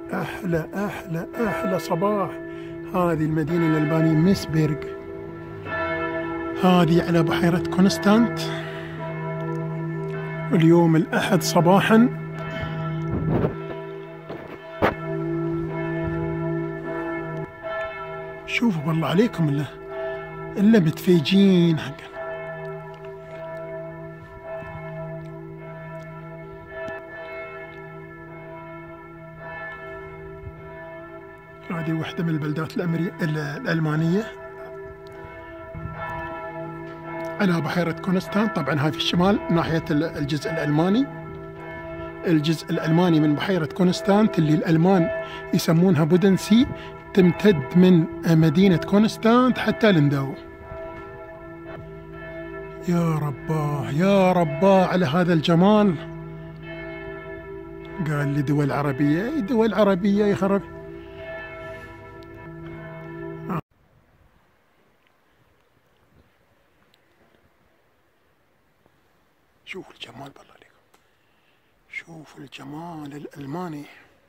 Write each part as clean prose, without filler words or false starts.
أحلى أحلى أحلى صباح. هذه المدينة الألبانية ميسبرغ، هذه على بحيرة كونستانت. اليوم الأحد صباحا. شوفوا والله عليكم إلا متفيجين حقا. هذه واحدة من البلدات الألمانية على بحيرة كونستانت. طبعا هاي في الشمال ناحية الجزء الألماني. الجزء الألماني من بحيرة كونستانت اللي الألمان يسمونها بودنسي، تمتد من مدينة كونستانت حتى لنداو. يا رباه يا رباه على هذا الجمال. قال لي دول عربية، دول عربية يا خرب. شوفوا الجمال بالله عليكم، شوفوا الجمال الألماني.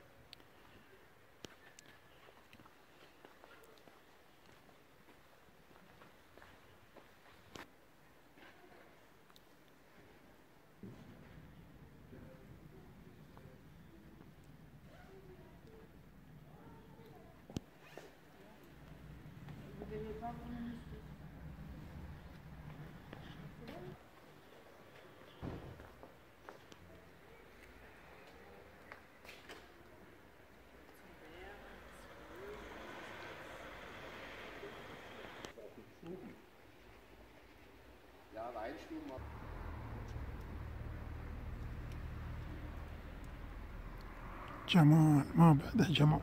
جمال ما بعده جمال.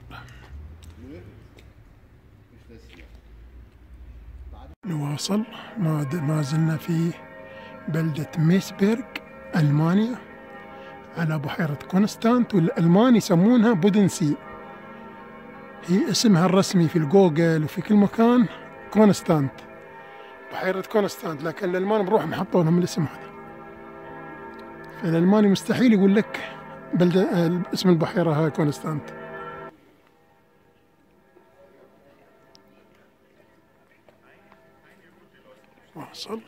نواصل، ما زلنا في بلدة ميسبرغ ألمانيا على بحيرة كونستانت، والألمان يسمونها بودنسي. هي اسمها الرسمي في الجوجل وفي كل مكان كونستانت، بحيرة كونستانت، لكن الألمان بروح محطوا لهم الاسم هذا. فالألماني مستحيل يقول لك بلدة اسم البحيرة هاي كونستانت. واصل.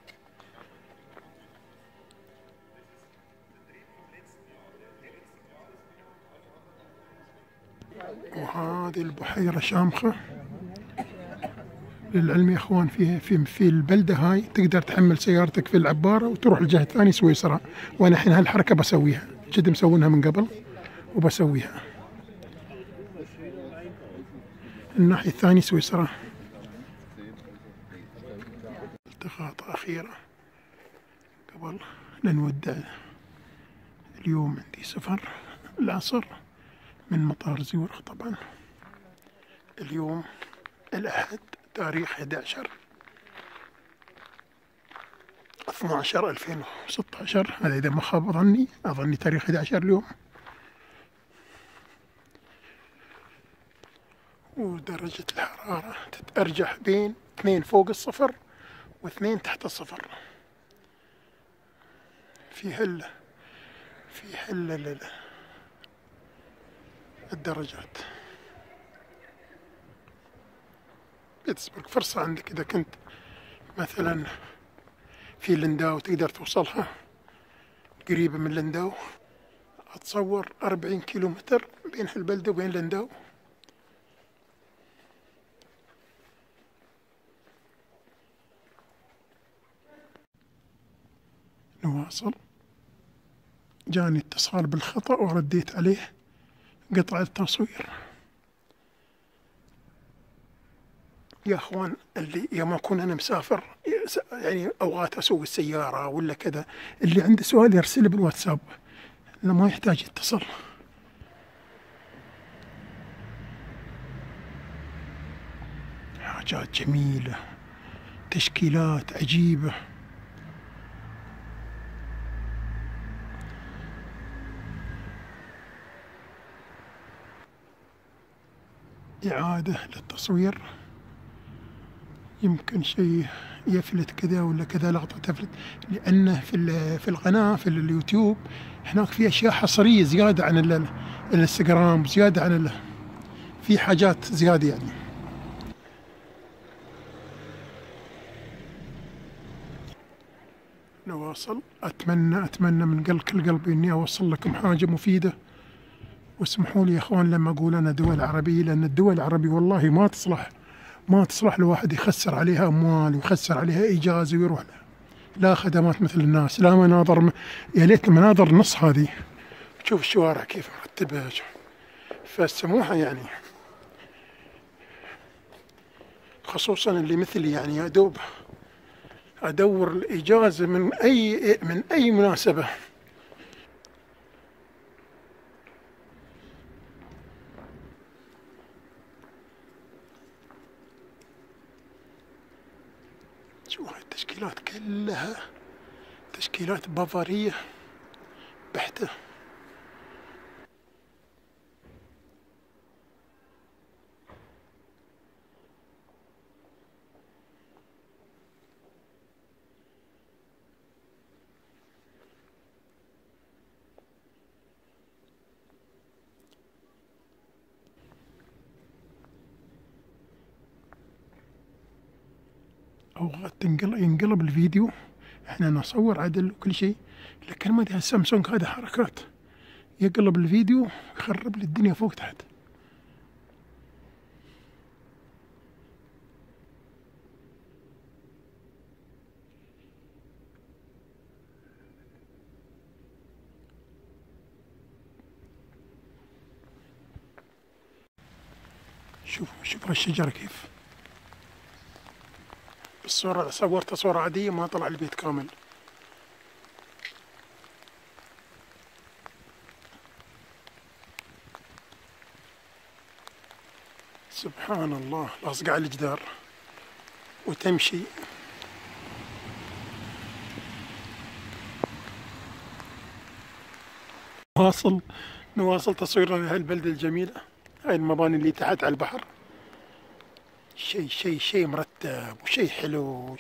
وهذه البحيرة شامخة للعلم يا اخوان. في البلدة هاي تقدر تحمل سيارتك في العبارة وتروح الجهة الثانية سويسرا، وانا الحين هالحركة بسويها، جد مسوينها من قبل وبسويها. الناحية الثانية سويسرا. التقاط أخيرة قبل لا نودع. اليوم عندي سفر العصر من مطار زيورخ. طبعا اليوم الأحد تاريخ 11/12/2016، هذا إذا ما خاب ظني، أظني تاريخ 11 اليوم. ودرجة الحرارة تتأرجح بين 2 فوق الصفر و2 تحت الصفر. في حل الدرجات. بيتسبرغ فرصة عندك إذا كنت مثلا في لنداو تقدر توصلها، قريبة من لنداو. أتصور 40 كيلومتر بين هالبلدة وبين لنداو. نواصل. جاني اتصال بالخطأ ورديت عليه قطع التصوير. يا اخوان، اللي يوم اكون انا مسافر يعني اوقات اسوق السيارة ولا كذا، اللي عنده سؤال يرسل بالواتساب، لا ما يحتاج يتصل. حاجات جميلة، تشكيلات عجيبة. إعادة للتصوير، يمكن شيء يفلت كذا ولا كذا، لقطة تفلت، لأنه في القناة في اليوتيوب هناك في أشياء حصرية زيادة عن بالانستغرام زيادة عن في حاجات زيادة يعني. نواصل. أتمنى من كل قلبي إني أوصل لكم حاجة مفيدة، واسمحوا لي يا إخوان لما أقول أنا دول عربية، لأن الدول العربية والله ما تصلح لواحد يخسر عليها أموال ويخسر عليها إجازة ويروح لها. لا خدمات مثل الناس، لا مناظر يا ليت المناظر نص هذه. شوف الشوارع كيف مرتبة، فالسموحة يعني خصوصا اللي مثلي يعني يا دوب أدور الإجازة من أي مناسبة. شو هاي التشكيلات كلها تشكيلات بافارية بحتة. أوقات ينقلب الفيديو، احنا نصور عدل وكل شيء، لكن ما ادري السامسونج هذا حركات يقلب الفيديو يخرب لي الدنيا فوق تحت. شوف هالشجرة كيف بالصورة، صورتها صورة عادية ما طلع البيت كامل. سبحان الله، لاصقة على الجدار وتمشي. نواصل تصويرنا لهذه البلدة الجميلة، هاي المباني اللي تحت على البحر. شيء مرتب وشيء حلو.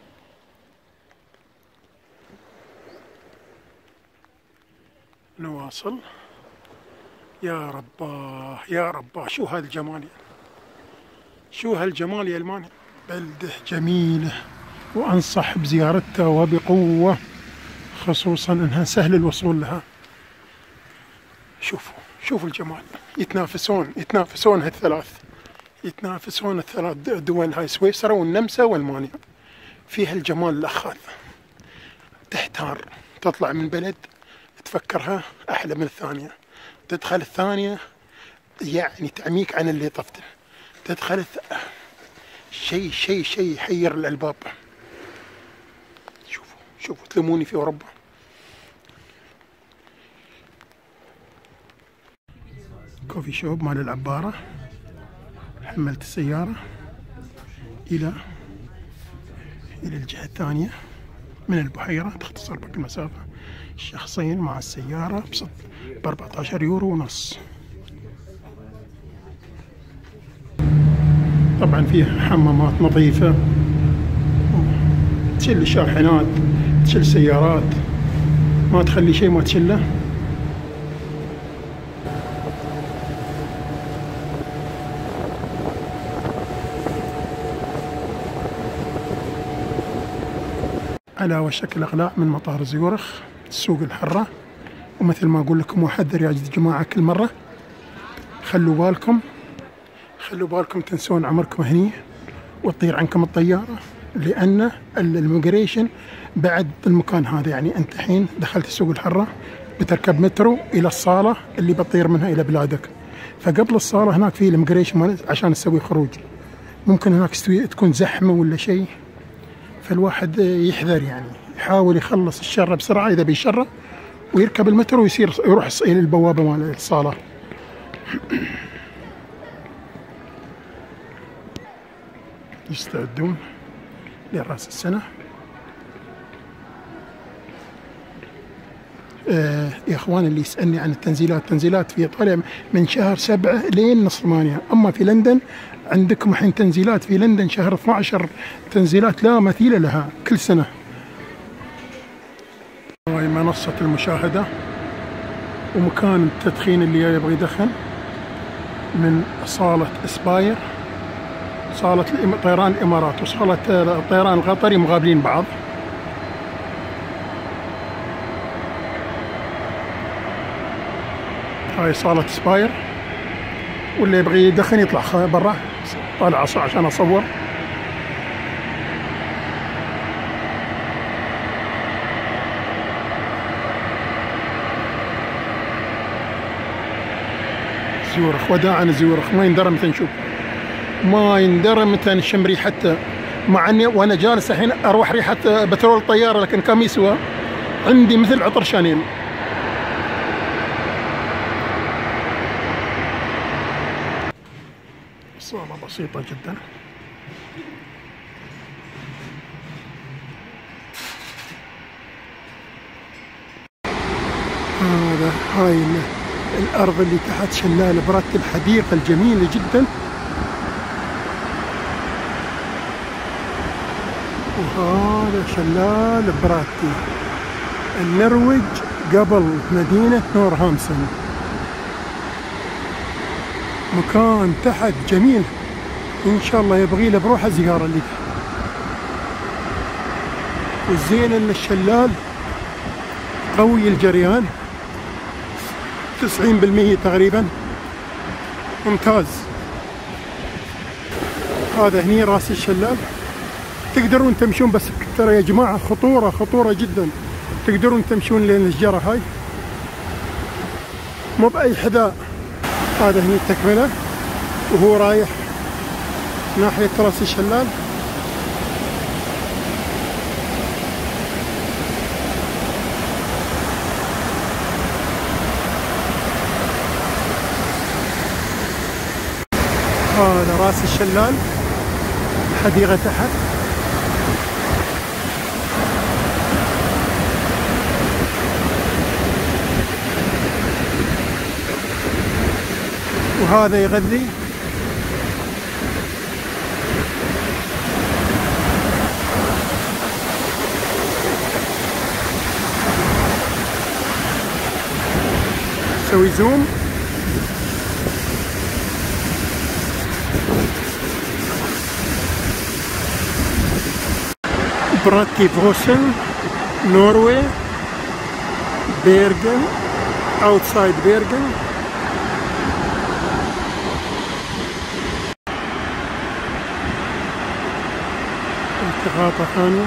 نواصل. يا رباه يا رباه، شو هذا الجمال، شو هالجمال يا المانيا. بلدة جميلة وأنصح بزيارتها وبقوة، خصوصا أنها سهل الوصول لها. شوفوا الجمال. يتنافسون الثلاث دول، هاي سويسرا والنمسا والمانيا، فيها الجمال الأخاذ. تحتار تطلع من بلد تفكرها أحلى من الثانية، تدخل الثانية يعني تعميك عن اللي طفته، تدخل شيء يحير الألباب. شوفوا تلموني في أوروبا. كوفي شوب مال العبارة. حملت السيارة إلى الجهة الثانية من البحيرة، تختصر بك المسافة. الشخصين مع السيارة ب 14 يورو ونص. طبعا فيها حمامات نظيفة، تشيل شاحنات، تشيل سيارات، ما تخلي شيء ما تشله. على وشك الإقلاع من مطار زيورخ السوق الحرة. ومثل ما أقول لكم وأحذر يا جماعة كل مرة، خلوا بالكم تنسون عمركم هني وتطير عنكم الطيارة، لأن الميجريشن بعد المكان هذا. يعني أنت الحين دخلت السوق الحرة بتركب مترو إلى الصالة اللي بتطير منها إلى بلادك، فقبل الصالة هناك في الميجريشن عشان تسوي خروج، ممكن هناك تكون زحمة ولا شيء، فالواحد يحذر يعني، يحاول يخلص الشرة بسرعة إذا بيشرة، ويركب المترو يروح إلى البوابة مال الصالة. يستعدون لرأس السنة. يا إخوان اللي يسألني عن التنزيلات في إيطاليا من شهر 7 لين نصف 8. أما في لندن عندكم الحين تنزيلات في لندن شهر 12، تنزيلات لا مثيل لها كل سنة. هاي منصة المشاهدة ومكان التدخين اللي يبغى يدخن من صالة اسباير، صالة طيران الإمارات وصالة الطيران القطري مقابلين بعض. هاي صالة اسباير، واللي يبغى يدخن يطلع برا. طالع عشان أصور. زيورخ، وداعا زيورخ. ما يندرى متى نشوف، ما يندرى متى نشم ريحته، مع اني وانا جالس الحين اروح ريحه بترول الطياره، لكن كم يسوى عندي مثل عطر شانيل. صالة بسيطة جدا. هاي الأرض اللي تحت شلال برات، الحديقة الجميلة جدا. وهذا شلال براتي، النرويج قبل مدينة نورهامسون. مكان تحت جميل، إن شاء الله يبغي له بروحه زيارة لي. والزين إن الشلال قوي الجريان 90% تقريبا، ممتاز. هذا هني راس الشلال، تقدرون تمشون، بس ترى يا جماعة خطورة جدا. تقدرون تمشون لين الشجرة هاي، مو بأي حذاء. هذا هني التكملة، وهو رايح ناحية راس الشلال. هذا راس الشلال، حديقة تحت. وهذا يغذي. سوي زوم. براتيفوسن، نوروي، بيرغن، اوتسايد بيرغن. التقاطة ثانية.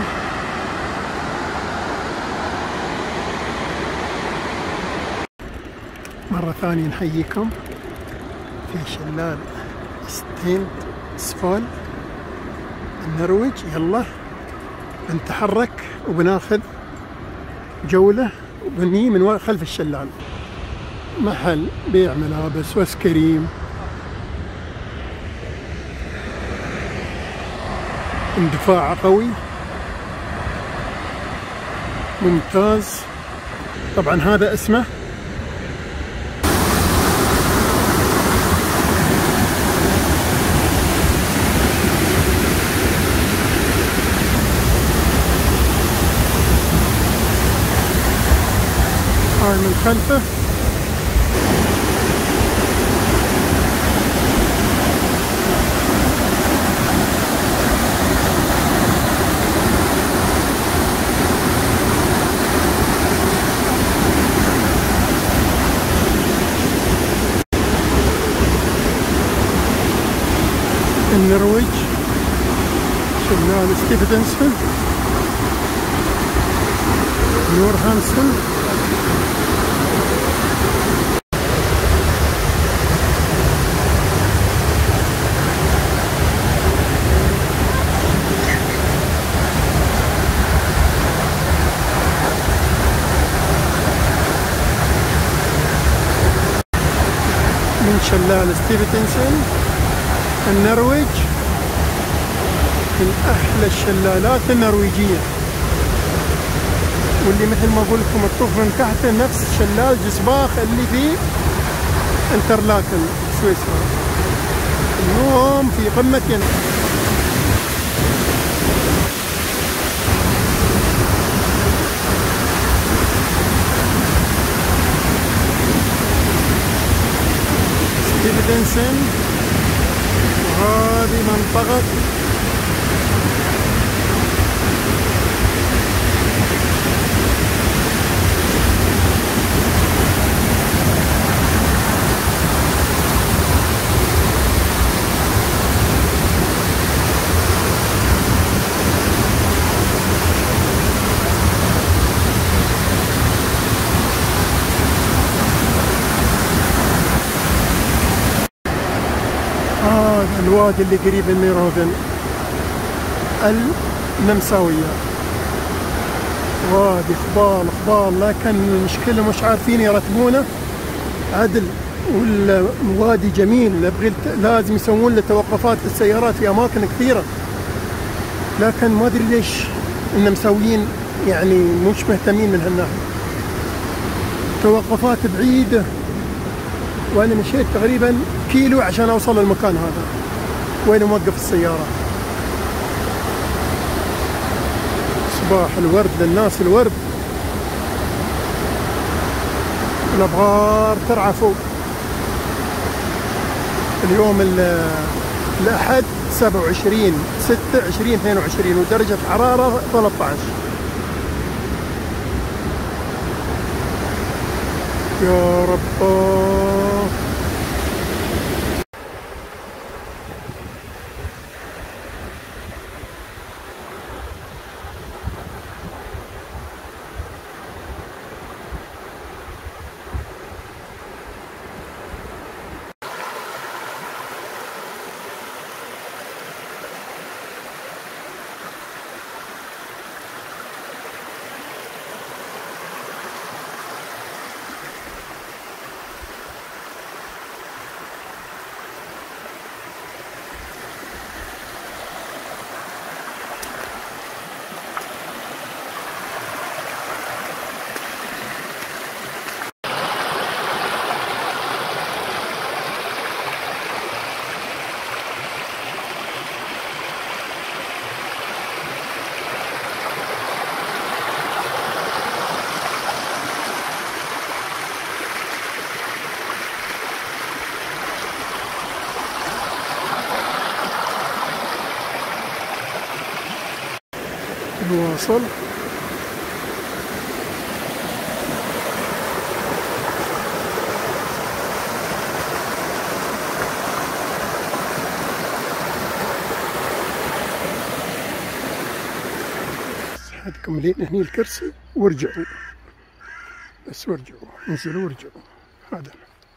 مرة ثانية نحييكم في شلال ستيند سفول النرويج. يلا بنتحرك وبناخذ جولة، وبني من خلف الشلال محل بيع ملابس وايس كريم. اندفاع قوي ممتاز. طبعا هذا اسمه هاي من خلفه. النرويج شلال ستيفنسون، نورهامسون. من شلال ستيفنسون النرويج، من أحلى الشلالات النرويجية، واللي مثل ما أقول لكم الطوف من تحته نفس شلال جسباخ اللي في انترلاكن سويسرا. اليوم في قمة بدنسن، وهذه منطقة الوادي اللي قريب من ميرودن النمساوية. وادي خبال لكن المشكلة مش عارفين يرتبونه عدل، والوادي جميل، لازم يسوون له توقفات للسيارات في أماكن كثيرة، لكن ما أدري ليش النمساويين يعني مش مهتمين من هالناحية. توقفات بعيدة، وأنا مشيت تقريبا كيلو عشان أوصل للمكان هذا وين موقف السيارة. صباح الورد للناس، الورد، الأبغار ترعفوا. اليوم الأحد 27/6/2022 ودرجة حرارة 13. يا رب. نواصل. عندكم لين هني الكرسي وارجعوا، بس وارجعوا، انزلوا وارجعوا. هذا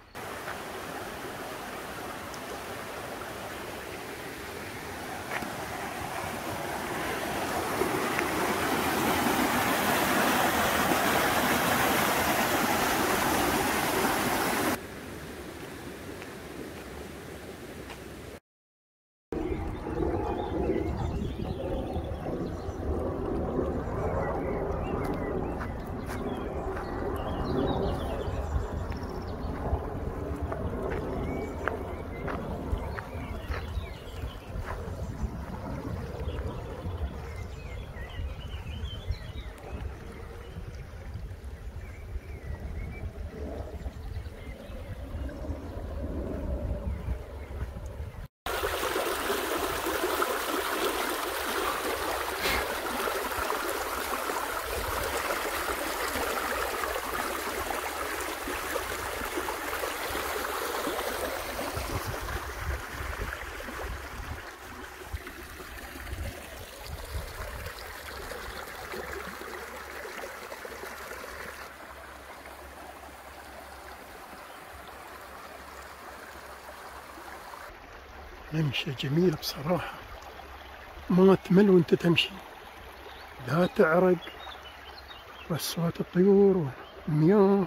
ممشى جميل بصراحة، ما تمل وانت تمشي، لا تعرق، وأصوات الطيور والمياه.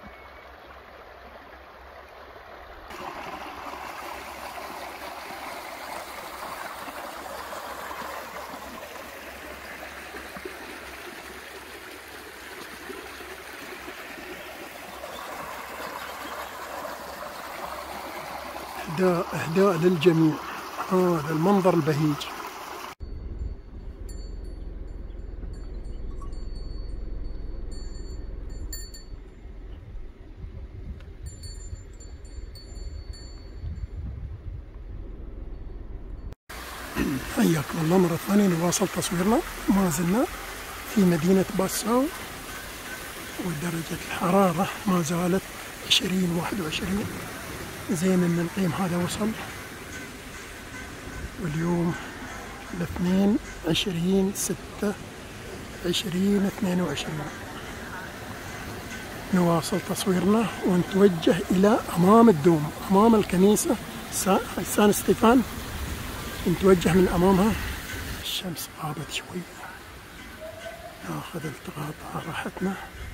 إهداء للجميع، هذا المنظر البهيج. حياكم الله مرة ثانية، نواصل تصويرنا. ما زلنا في مدينة باساو، ودرجة الحرارة ما زالت 20-21. زين ان النقيم هذا وصل، واليوم الاثنين 20/6/2022. نواصل تصويرنا ونتوجه إلى أمام الدوم، أمام الكنيسة سان ستيفان. نتوجه من أمامها. الشمس غابت شوي، ناخذ التقاط على راحتنا.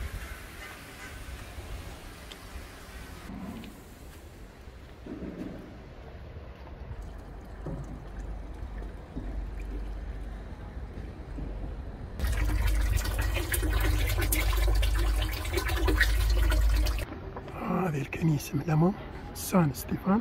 هذه الكنيسة من الأمام سان ستيفان.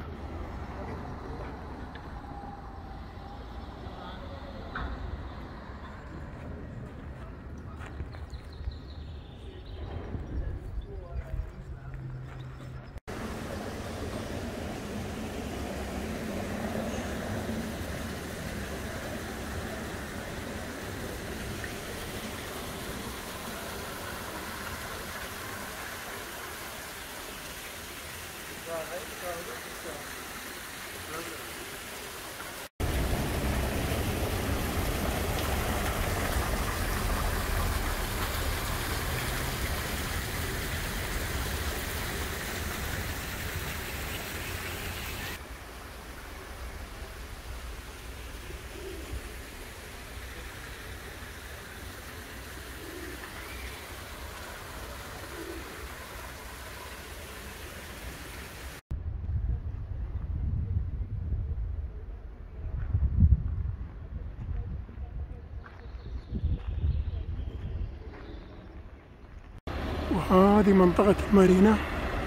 وهذه منطقة المارينا،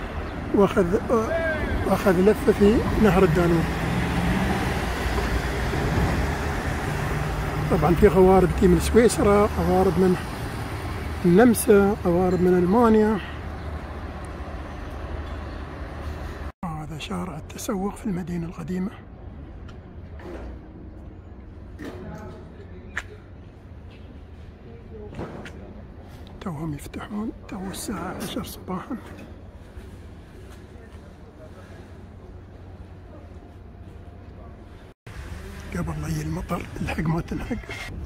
واخذ لفة في نهر الدانوب. طبعا في قوارب تي من سويسرا، قوارب من النمسا، قوارب من ألمانيا. هذا شارع التسوق في المدينة القديمة. توهم يفتحون، تو الساعة 10 صباحا. قبل لا يجي المطر الحق ما تنحق.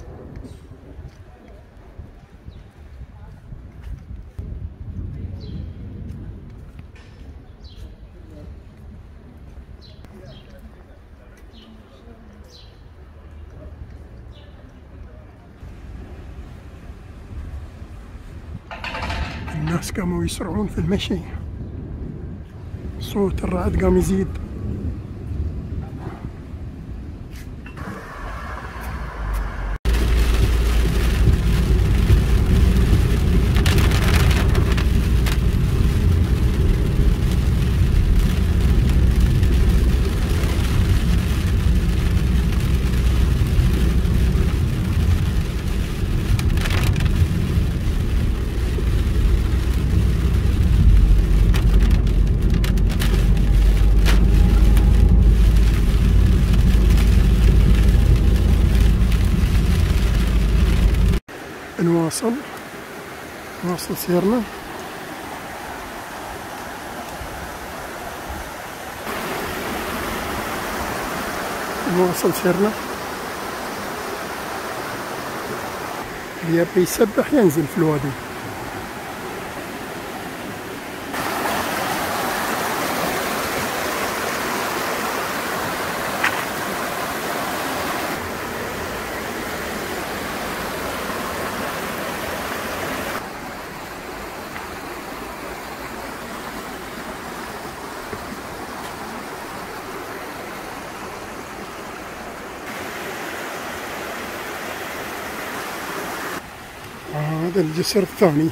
الناس قاموا يسرعون في المشي، صوت الرعد قام يزيد. نواصل سيرنا. اللي يبي يسبح ينزل في الوادي. هذا الجسر الثاني.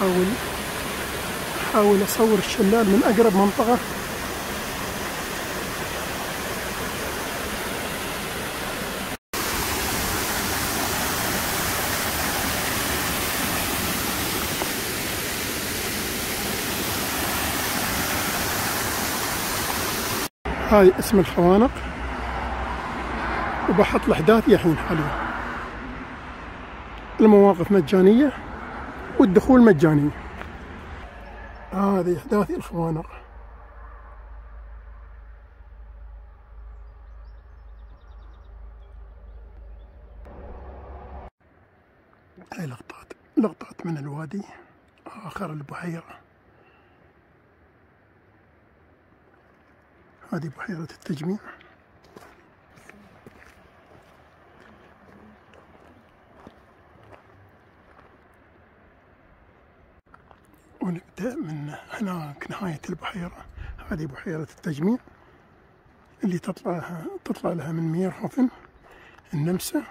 أحاول أصور الشلال من أقرب منطقة. هاي اسم الخوانق، وبحط الأحداثي الحين حاليا. المواقف مجانية والدخول مجاني. هذه أحداثي الخوانق. هاي لقطات من الوادي آخر البحيرة. هذه بحيرة التجميع. ونبدأ من هناك نهاية البحيرة. هذه بحيرة التجميع اللي تطلع لها من ميرهوفن النمسا.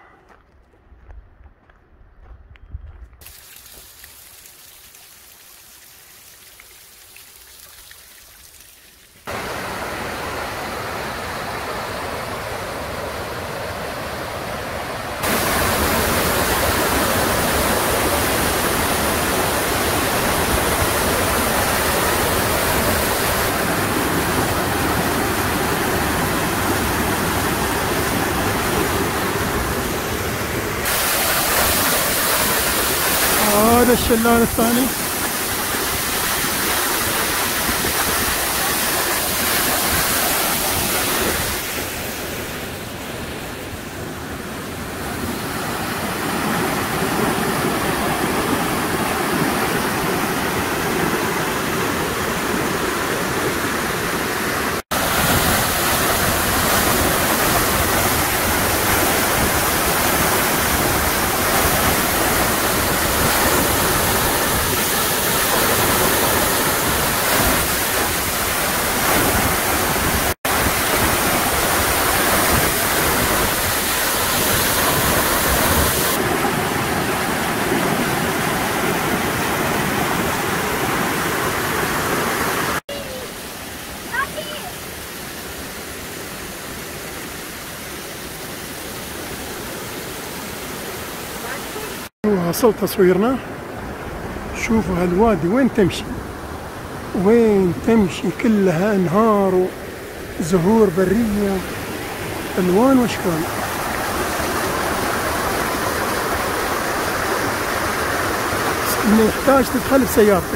هذا الشلال الثاني. واصل تصويرنا. شوفوا هالوادي وين تمشي كلها انهار وزهور برية الوان واشكال. انه يحتاج تدخل بسيارتك.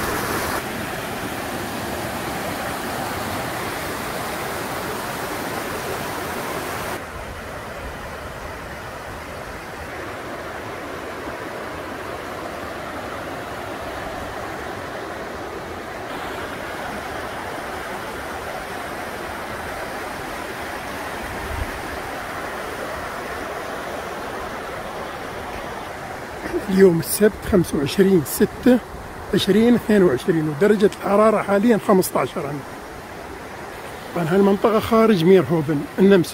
اليوم السبت 25/6/2022 ودرجة الحرارة حاليا 15 عندنا. طبعا هالمنطقة خارج ميرهوفن النمسا.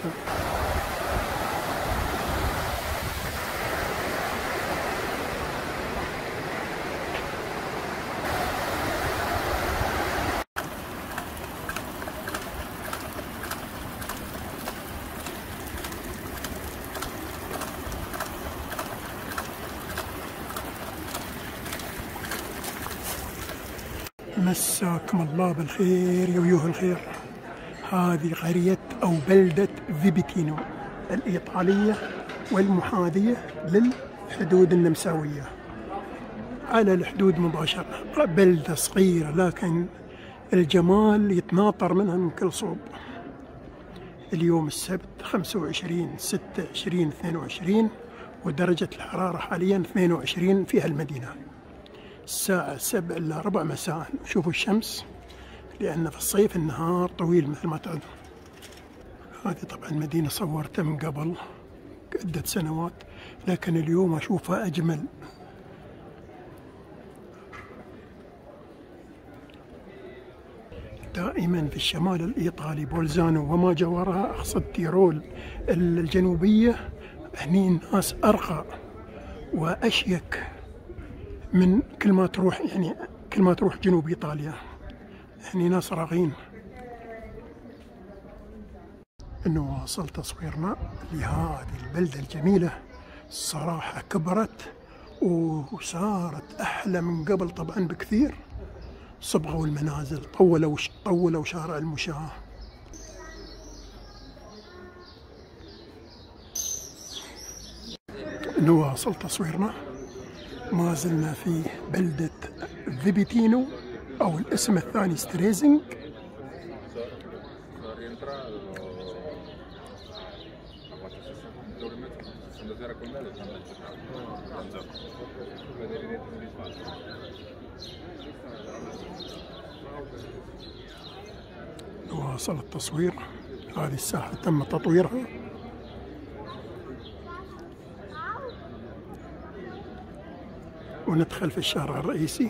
مساكم الله بالخير يا ويوه الخير. هذه قرية أو بلدة فيبيتينو الإيطالية والمحاذية للحدود النمساوية، على الحدود مباشرة. بلدة صغيرة لكن الجمال يتناطر منها من كل صوب. اليوم السبت 25/6/2022 ودرجة الحرارة حاليا 22 في هالمدينة. الساعة 7 إلا ربع مساء. شوفوا الشمس، لأن في الصيف النهار طويل مثل ما تعلمون. هذه طبعا مدينة صورتها من قبل عدة سنوات، لكن اليوم أشوفها أجمل. دائما في الشمال الإيطالي بولزانو وما جاورها، أقصد تيرول الجنوبية، هني الناس أرقى وأشيك من كل ما تروح، يعني كل ما تروح جنوب إيطاليا يعني ناس راغين. نواصل تصويرنا لهذه البلدة الجميلة. الصراحة كبرت وصارت أحلى من قبل طبعا بكثير. صبغوا المنازل، طولوا شارع المشاة. نواصل تصويرنا، ما زلنا في بلدة فيبيتينو أو الاسم الثاني ستريزنج. نواصل التصوير. هذه الساحة تم تطويرها. وندخل في الشارع الرئيسي.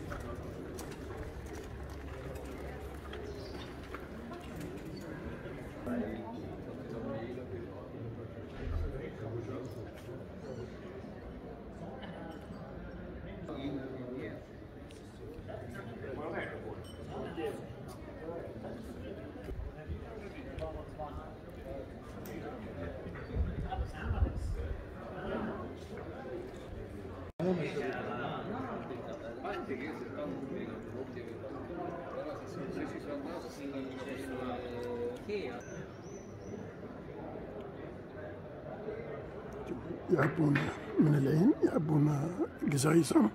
يعبون من العين، يعبون قزايزهم.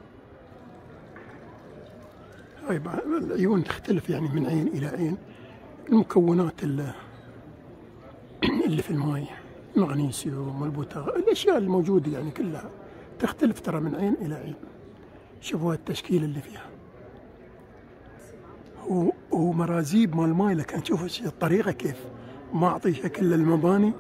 هاي العيون تختلف يعني من عين إلى عين. المكونات اللي في الماء، المغنيسيوم والبوتاغ، الأشياء الموجودة يعني كلها تختلف ترى من عين إلى عين. شوفوا التشكيل اللي فيها، ومرازيب مال الماي. لكن شوفوا الطريقة كيف ما أعطي شكل للمباني.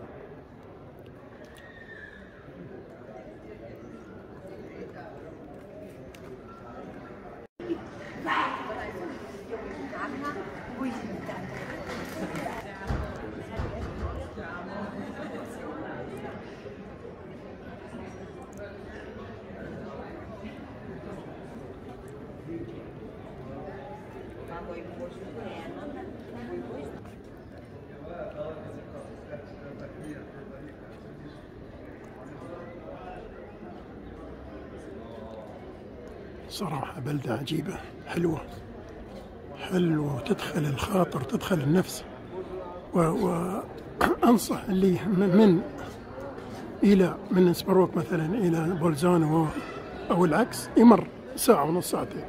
صراحة بلدة عجيبة، حلوة تدخل الخاطر، تدخل النفس. وأنصح اللي من سبروك مثلا إلى بولزانو أو العكس يمر ساعة ونص، ساعتين.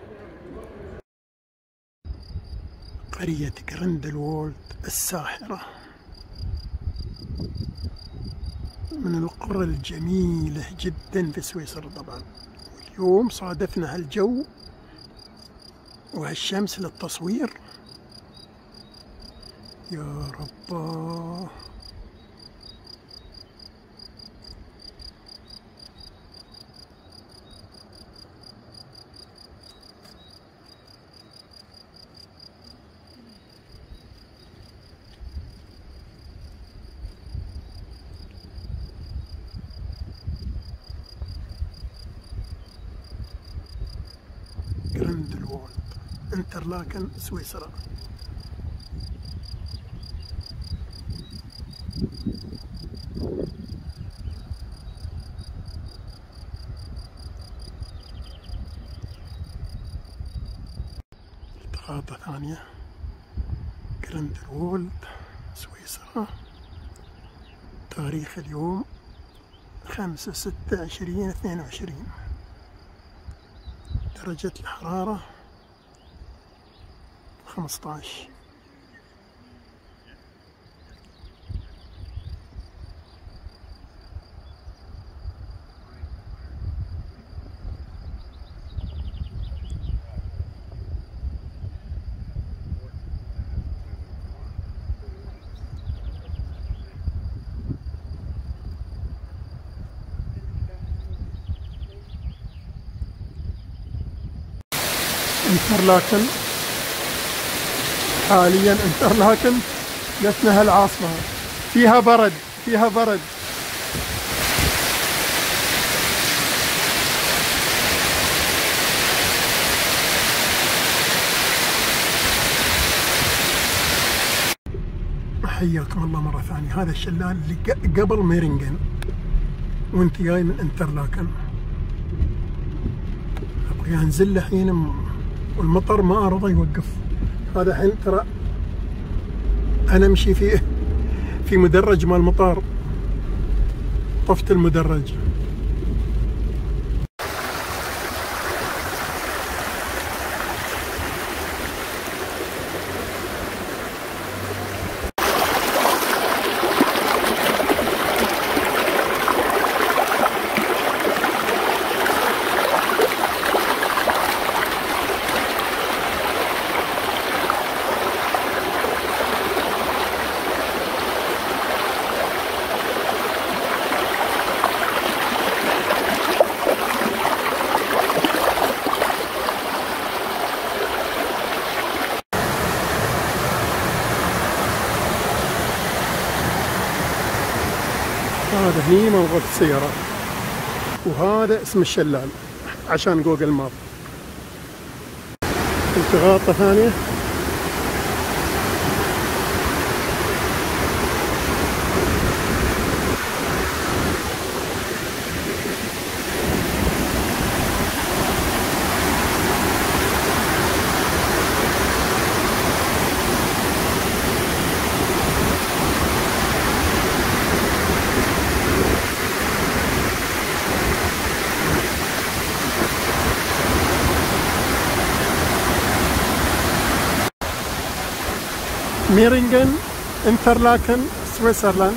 قرية جريندلوالد الساحرة من القرى الجميلة جدا في سويسرا طبعا. اليوم صادفنا هالجو وهالشمس للتصوير. يا رب. جريندلوالد، انترلاكن، سويسرا. خطوة ثانية، جريندلوالد، سويسرا. تاريخ اليوم 5/6/2022. درجة الحرارة 15. انترلاكن حاليا، انترلاكن لسنا هالعاصمة، فيها برد. حياكم الله مرة ثانية. هذا الشلال اللي قبل ميرنغن وانت جاي من انترلاكن. ابغى انزل له الحين والمطر ما رضى يوقف. هذا الحين ترى انا امشي في مدرج مال المطار، طفت المدرج. هذا هني موقف السيارات، وهذا اسم الشلال عشان جوجل ماب. التغاطة ثانية. ميرنغن انترلاكن سويسرلاند.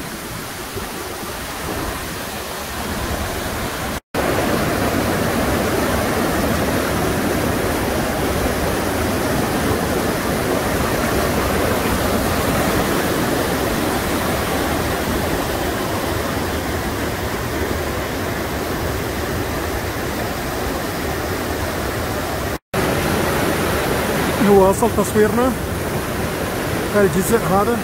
نواصل تصويرنا الجزء هذا.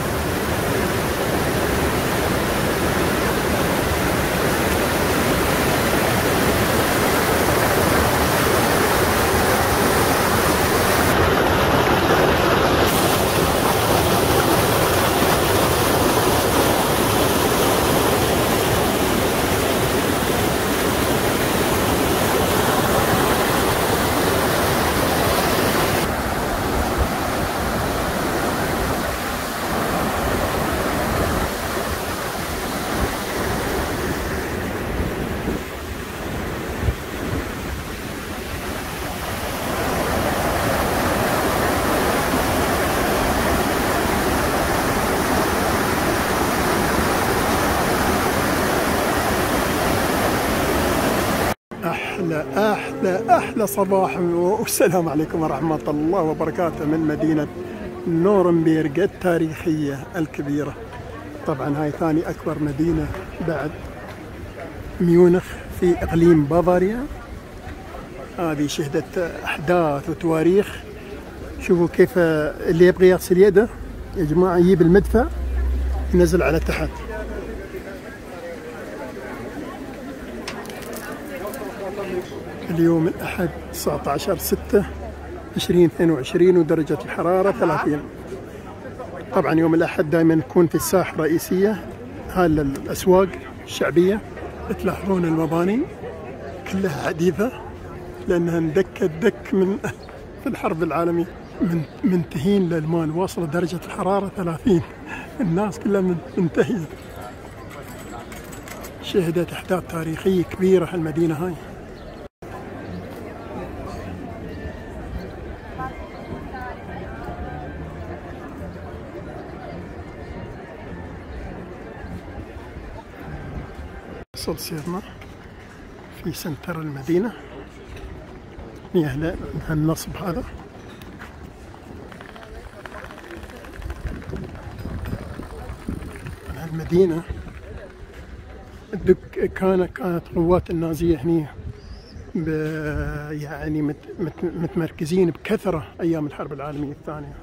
أحلى صباح والسلام عليكم ورحمة الله وبركاته من مدينة نورنبيرغ التاريخية الكبيرة. طبعا هاي ثاني أكبر مدينة بعد ميونخ في إقليم بافاريا. هذه شهدت أحداث وتواريخ. شوفوا كيف اللي يبغي يغسل يده يا جماعة يجيب المدفع ينزل على تحت. اليوم الأحد 19/6/2022 ودرجة الحرارة 30. طبعا يوم الأحد دائما نكون في الساحة الرئيسية، هاي الأسواق الشعبية. تلاحظون المباني كلها حديثة لأنها اندكت دك من في الحرب العالمية. منتهين للمان، واصلة درجة الحرارة 30. الناس كلها منتهية. شهدت أحداث تاريخية كبيرة المدينة هاي. وصل سيرنا في سنتر المدينة في النصب هذا. المدينة كانت قوات النازية هنا يعني متمركزين بكثرة أيام الحرب العالمية الثانية،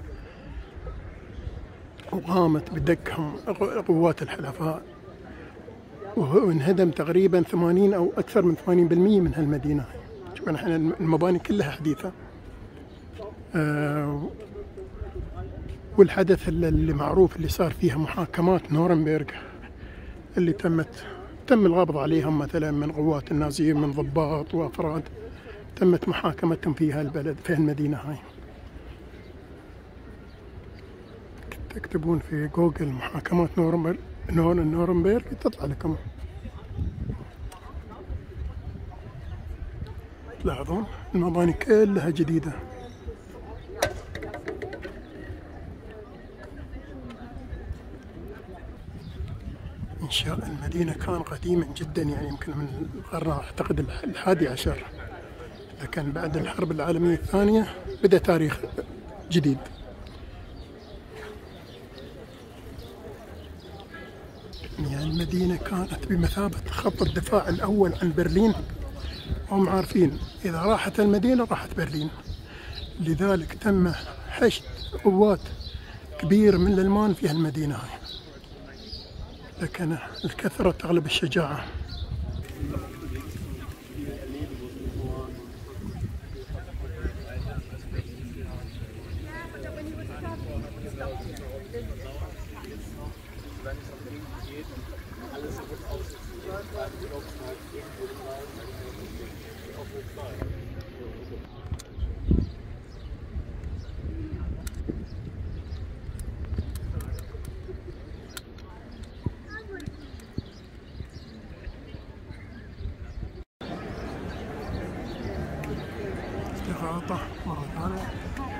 وقامت بدكهم قوات الحلفاء، وانهدم تقريبا 80 أو أكثر من 80% من هالمدينة. شوف احنا المباني كلها حديثة. والحدث اللي معروف اللي صار فيها محاكمات نورنبيرغ اللي تم القبض عليهم مثلا من قوات النازيين من ضباط وأفراد، تمت محاكمتهم في هالبلد في المدينة هاي. تكتبون في جوجل محاكمات نورنبيرغ تطلع لكم. تلاحظون المباني كلها جديدة. إنشاء المدينة كان قديما جدا، يعني يمكن من القرن أعتقد 11، لكن بعد الحرب العالمية الثانية بدأ تاريخ جديد. يعني المدينة كانت بمثابة خط الدفاع الأول عن برلين، هم عارفين إذا راحت المدينة راحت برلين، لذلك تم حشد قوات كبير من الألمان في المدينة هاي، لكن الكثرة تغلب الشجاعة. استغاثة مرة ثانية.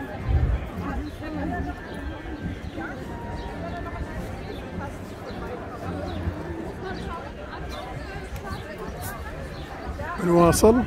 نواصل.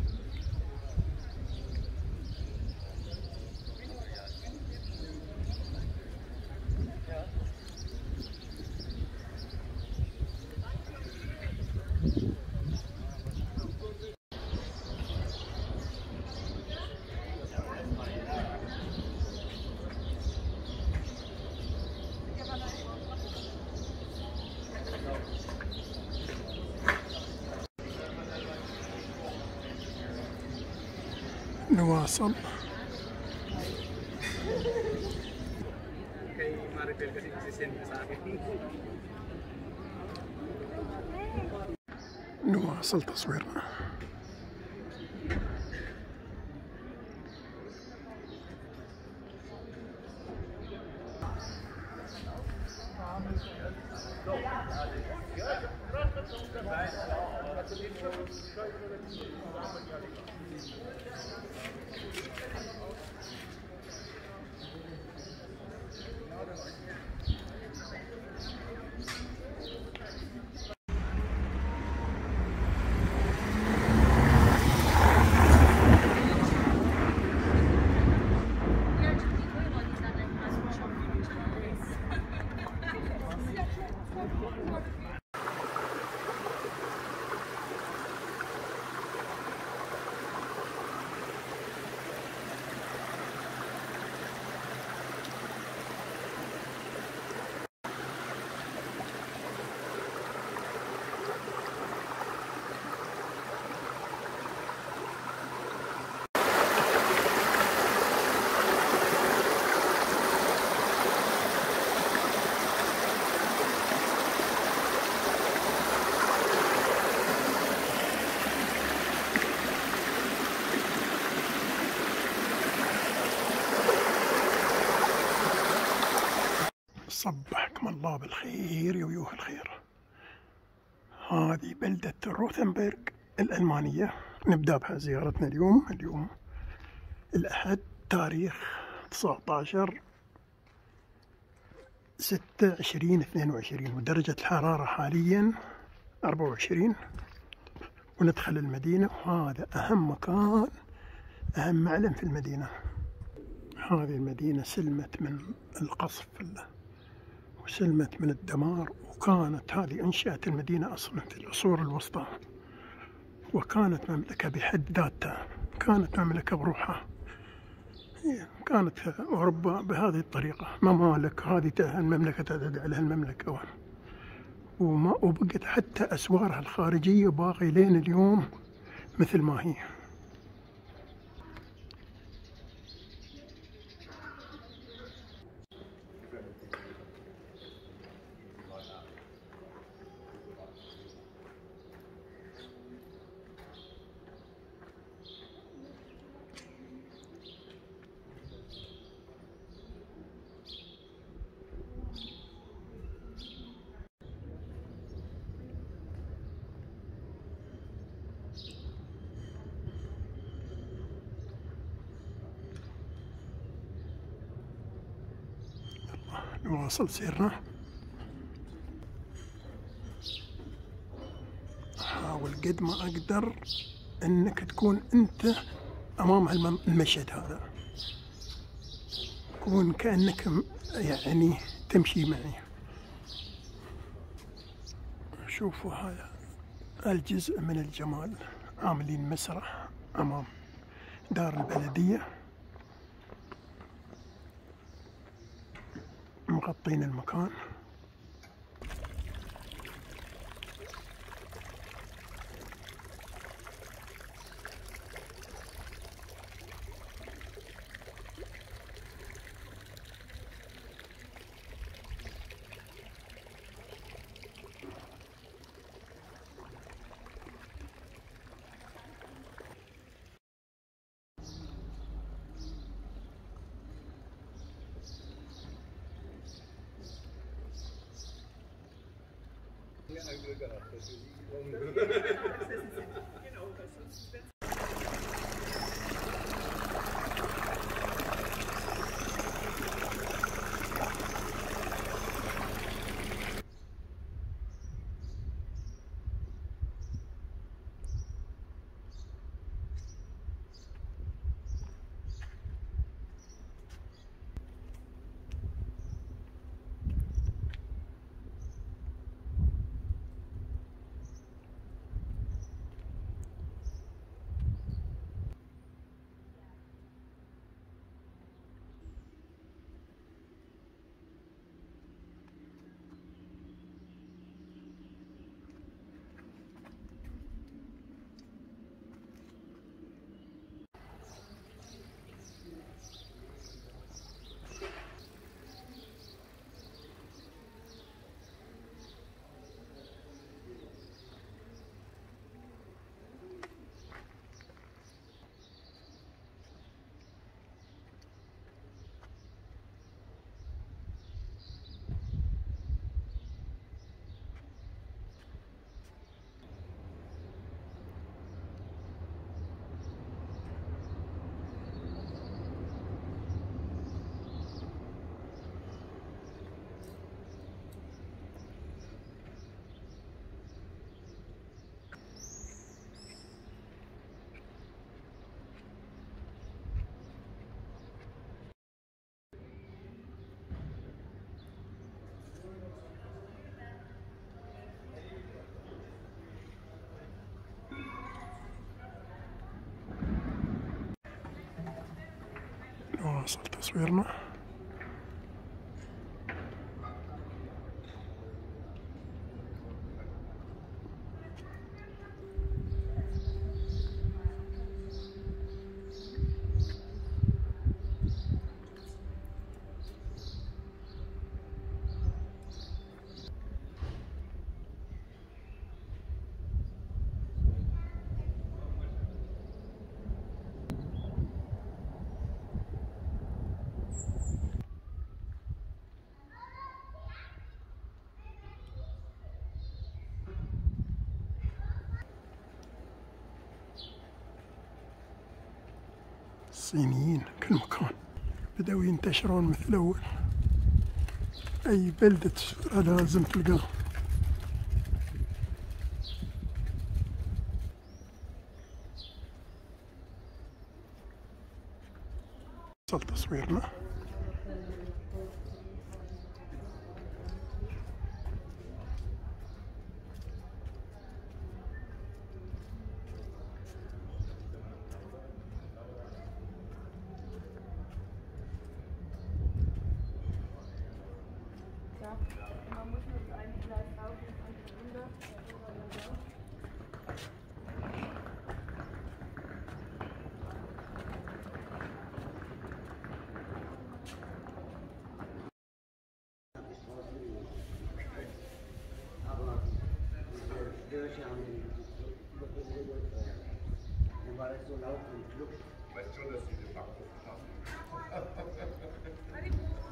نواصل. نواصل تصويرنا. صبحكم الله بالخير يا ويوه الخير. هذه بلدة روثنبرغ الألمانية، نبدأ بها زيارتنا اليوم الأحد تاريخ 19/6/2022، ودرجة الحرارة حاليا 24. وندخل المدينة، وهذا أهم مكان، أهم معلم في المدينة. هذه المدينة سلمت من القصف وسلمت من الدمار، وكانت هذه أنشأت المدينة أصلا في العصور الوسطى، وكانت مملكة بحد ذاتها، كانت مملكة بروحها. كانت أوروبا بهذه الطريقة، ممالك، هذه المملكة تدعي لها المملكة، وبقت حتى أسوارها الخارجية باقي لين اليوم مثل ما هي. نواصل سيرنا. حاول قد ما أقدر أنك تكون أنت أمام المشهد هذا، كون كأنك يعني تمشي معي. شوفوا هذا الجزء من الجمال، عاملين مسرح أمام دار البلدية، مغطين المكان. نواصل تصويرنا. الصينيين كل مكان بدأوا ينتشرون مثل أول، أي بلدة تزورها لازم تلقاهم. وصل تصويرنا. Man muss nur ein Gleis rauf und eins runter. Aber Störche haben den dann war das so laut im Club. Weißt schon, dass sie den Backofen haben.